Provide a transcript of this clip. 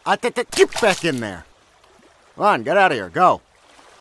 Get back in there. Come on, get out of here. Go.